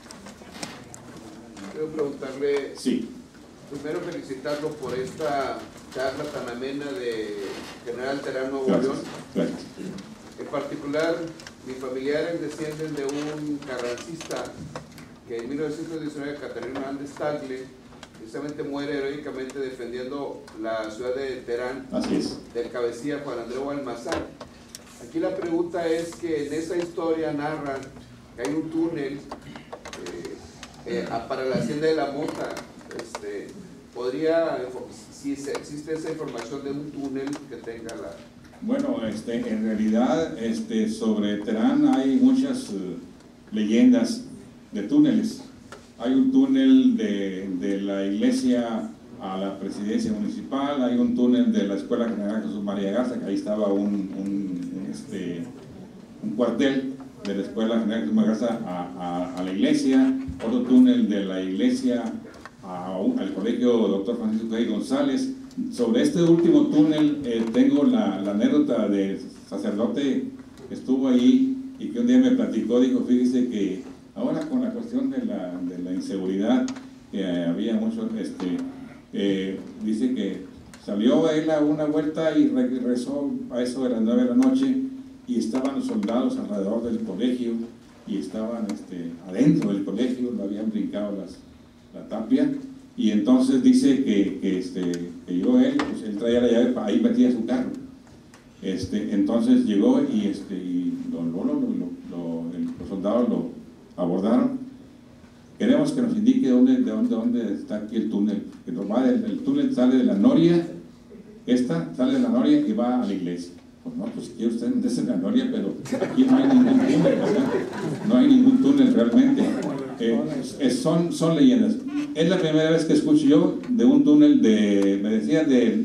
Speaker 3: Quiero preguntarle,
Speaker 2: sí.
Speaker 3: Primero felicitarlo por esta charla tan amena de General Terán Nuevo León.
Speaker 2: Gracias.
Speaker 3: En particular, mis familiares descienden de un carrancista que en 1919, Catarino Hernández Tagle, precisamente muere heroicamente defendiendo la ciudad de Terán.
Speaker 2: Así es.
Speaker 3: Del cabecilla Juan Andreu Balmazán. Aquí la pregunta es que en esa historia narran que hay un túnel para la hacienda de la Mota. Si existe esa información de un túnel que tenga la...
Speaker 2: Bueno, en realidad sobre Terán hay muchas leyendas. túneles. Hay un túnel de la iglesia a la presidencia municipal, hay un túnel de la Escuela General Jesús María Garza, que ahí estaba un cuartel de la Escuela General Jesús María Garza a la iglesia, otro túnel de la iglesia al colegio Dr. Francisco G. González. Sobre este último túnel tengo la anécdota del sacerdote que estuvo ahí y que un día me platicó, dijo, fíjese que ahora con la cuestión de la inseguridad, que había mucho, dice que salió él a una vuelta y regresó a eso de las 9 de la noche y estaban los soldados alrededor del colegio y estaban adentro del colegio, lo habían brincado la tapia, y entonces dice que llegó él, pues él traía la llave, ahí metía su carro, entonces llegó y los soldados lo abordaron. Queremos que nos indique dónde está aquí el túnel, que el túnel sale de la Noria, sale de la Noria y va a la iglesia. Pues no, pues quiere usted meterse en la Noria, pero aquí no hay ningún túnel, ¿verdad? No hay ningún túnel realmente. Son leyendas. Es la primera vez que escucho yo de un túnel me decía de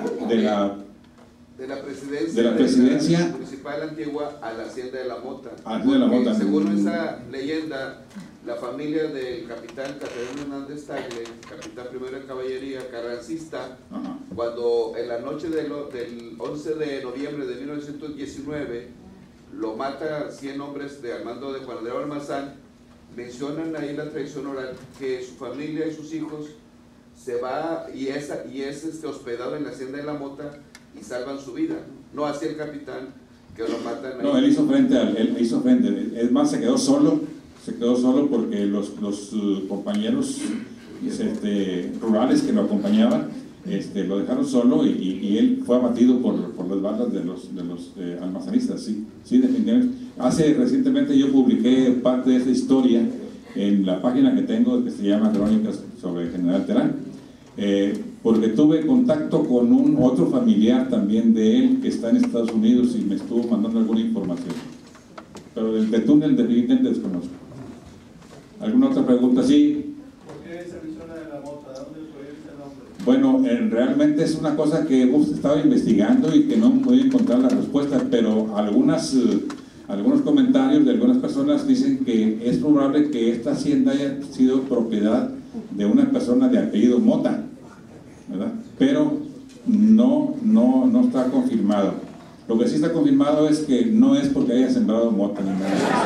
Speaker 2: la presidencia
Speaker 3: municipal antigua a la hacienda de la Mota.
Speaker 2: Según
Speaker 3: esa leyenda, la familia del capitán Caterino Hernández Tagle, capitán primero de caballería, carrancista, cuando en la noche del 11 de noviembre de 1919 lo mata 100 hombres de Armando de Juan Andrés Almazán, mencionan ahí la tradición oral que su familia y sus hijos se va y es hospedado en la hacienda de la Mota y salvan su vida, no así el capitán que lo matan ahí.
Speaker 2: No, él hizo frente, es más, se quedó solo porque los compañeros rurales que lo acompañaban lo dejaron solo y él fue abatido por las balas de los almazanistas, sí, definitivamente. Recientemente yo publiqué parte de esa historia en la página que tengo que se llama Crónicas sobre General Terán, porque tuve contacto con otro familiar también de él que está en Estados Unidos y me estuvo mandando alguna información, pero del túnel definitivamente desconozco. ¿Alguna otra pregunta? Sí.
Speaker 4: ¿Por qué esa zona de la Mota? ¿De dónde fue ese nombre?
Speaker 2: Bueno, realmente es una cosa que hemos estado investigando y que no voy a encontrar la respuesta, pero algunos comentarios de algunas personas dicen que es probable que esta hacienda haya sido propiedad de una persona de apellido Mota, ¿verdad? Pero no está confirmado. Lo que sí está confirmado es que no es porque haya sembrado mota ni nada de eso.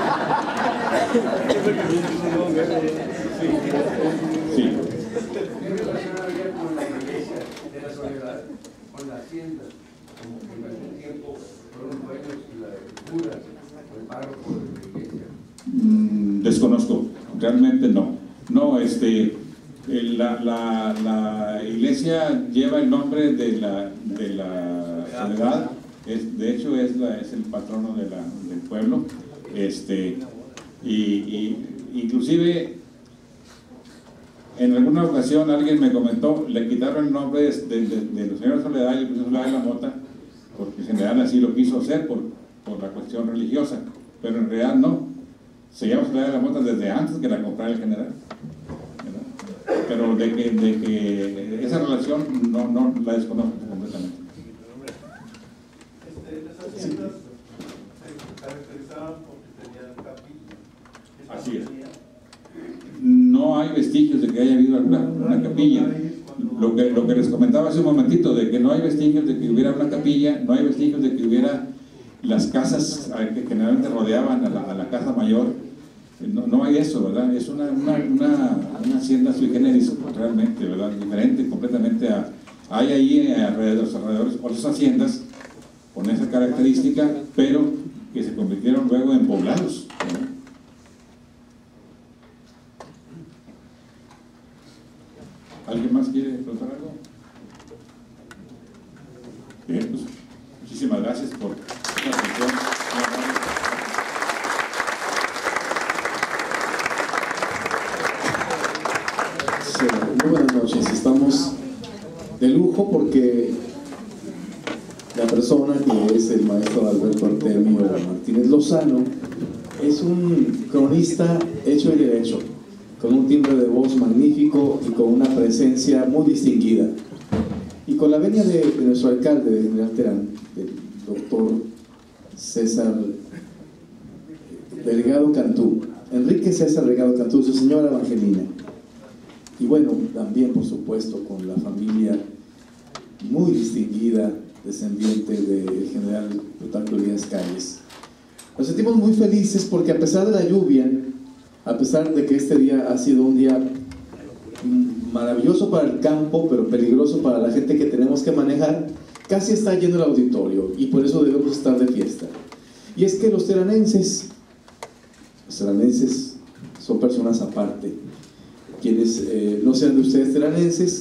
Speaker 2: Sí.
Speaker 4: ¿Tiene relación con la iglesia de la Soledad, con la hacienda, como que en algún tiempo fueron dueños la cura, el párroco de la iglesia?
Speaker 2: Desconozco, realmente no. No, la iglesia lleva el nombre de la Soledad. De hecho es el patrono del pueblo, y inclusive en alguna ocasión alguien me comentó, le quitaron el nombre de los señores Soledad y le pusieron Soledad de la Mota, porque el general así lo quiso hacer por la cuestión religiosa, pero en realidad no, se llama Soledad de la Mota desde antes que la comprara el general, ¿verdad? Pero de que esa relación no la desconozco completamente.
Speaker 4: Esas haciendas se caracterizaban porque tenían capilla.
Speaker 2: Así es. No hay vestigios de que haya habido una capilla. Lo que les comentaba hace un momentito, de que no hay vestigios de que hubiera una capilla, no hay vestigios de que hubiera las casas que generalmente rodeaban a la casa mayor. No hay eso, ¿verdad? Es una hacienda sui generis realmente, ¿verdad? Diferente completamente a... Hay ahí alrededores otras haciendas con esa característica, pero que se convirtieron luego en poblados, ¿verdad? ¿Alguien más quiere preguntar algo? Bien, pues muchísimas gracias por la atención.
Speaker 5: Muy buenas noches, estamos de lujo porque la persona que es el maestro Alberto Artemio Martínez Lozano es un cronista hecho y derecho, con un timbre de voz magnífico y con una presencia muy distinguida. Y con la venia de nuestro alcalde de General Terán, del doctor César Delgado Cantú, Enrique César Delgado Cantú, su señora Evangelina. Y bueno, también por supuesto con la familia muy distinguida, descendiente del general Plutarco Elías Calles. Nos sentimos muy felices porque a pesar de la lluvia, a pesar de que este día ha sido un día maravilloso para el campo, pero peligroso para la gente que tenemos que manejar, casi está lleno el auditorio y por eso debemos estar de fiesta. Y es que los teranenses son personas aparte. Quienes no sean de ustedes teranenses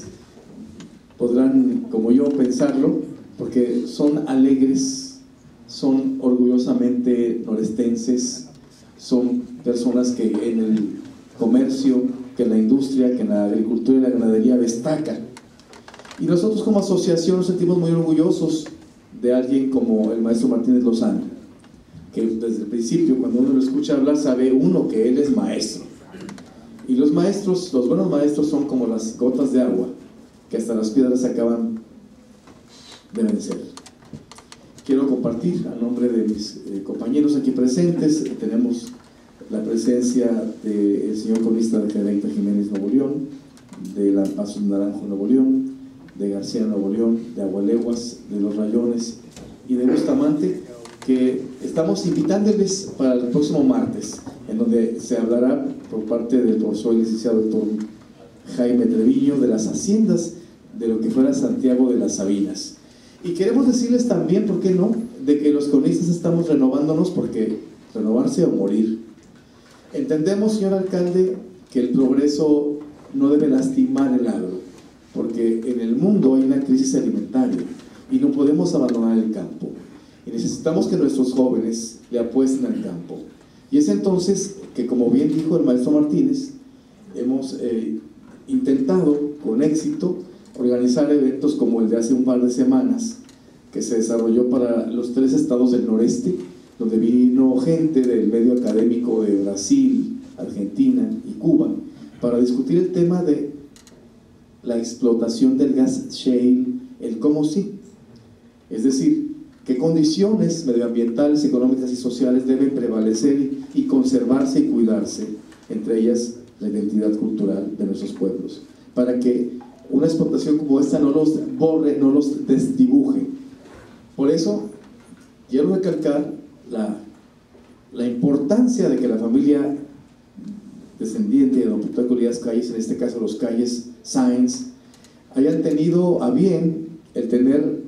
Speaker 5: podrán, como yo, pensarlo, porque son alegres, son orgullosamente norestenses, son personas que en el comercio, que en la industria, que en la agricultura y la ganadería destacan. Y nosotros como asociación nos sentimos muy orgullosos de alguien como el maestro Martínez Lozano, que desde el principio, cuando uno lo escucha hablar, sabe uno que él es maestro. Y los maestros, los buenos maestros son como las gotas de agua, que hasta las piedras acaban de vencer. Quiero compartir a nombre de mis compañeros aquí presentes. Tenemos la presencia del señor cronista de Gerente Jiménez Nuevo León, de La Paz Naranjo Nuevo León, de García Nuevo León, de Agualeguas, de Los Rayones y de Bustamante, que estamos invitándoles para el próximo martes, en donde se hablará por parte del profesor y licenciado doctor Jaime Treviño de las haciendas de lo que fuera Santiago de las Sabinas. Y queremos decirles también, ¿por qué no?, de que los cronistas estamos renovándonos, porque renovarse o morir. Entendemos, señor alcalde, que el progreso no debe lastimar el agro, porque en el mundo hay una crisis alimentaria y no podemos abandonar el campo. Y necesitamos que nuestros jóvenes le apuesten al campo. Y es entonces que, como bien dijo el maestro Martínez, hemos intentado con éxito organizar eventos como el de hace un par de semanas, que se desarrolló para los 3 estados del noreste, donde vino gente del medio académico de Brasil, Argentina y Cuba, para discutir el tema de la explotación del gas shale, el cómo sí. Es decir, qué condiciones medioambientales, económicas y sociales deben prevalecer y conservarse y cuidarse, entre ellas la identidad cultural de nuestros pueblos, para que una explotación como esta no los borre, no los desdibuje. Por eso quiero recalcar la importancia de que la familia descendiente de don Plutarco Elías Calles, en este caso los Calles Sáenz, hayan tenido a bien el tener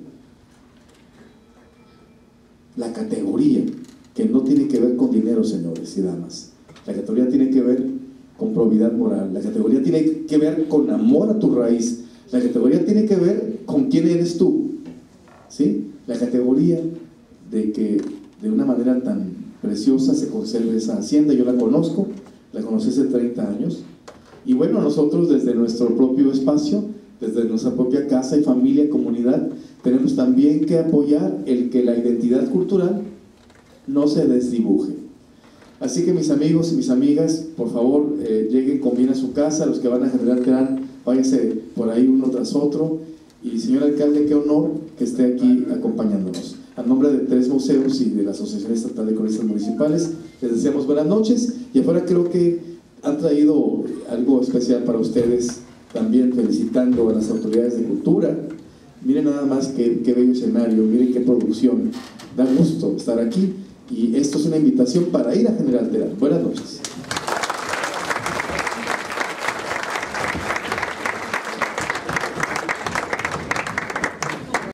Speaker 5: la categoría, que no tiene que ver con dinero, señores y damas. La categoría tiene que ver con probidad moral, la categoría tiene que ver con amor a tu raíz, la categoría tiene que ver con quién eres tú, ¿sí? La categoría de que de una manera tan preciosa se conserve esa hacienda. Yo la conozco, la conocí hace 30 años, y bueno, nosotros desde nuestro propio espacio, desde nuestra propia casa y familia, comunidad, tenemos también que apoyar el que la identidad cultural no se desdibuje. Así que mis amigos y mis amigas, por favor, lleguen con bien a su casa. Los que van a General Terán, váyanse por ahí uno tras otro. Y señor alcalde, qué honor que esté aquí acompañándonos. A nombre de 3 museos y de la Asociación Estatal de Cronistas Municipales, les deseamos buenas noches. Y ahora creo que han traído algo especial para ustedes, también felicitando a las autoridades de cultura. Miren nada más qué bello escenario, miren qué producción. Da gusto estar aquí. Y esto es una invitación para ir a General Terán. Buenas noches.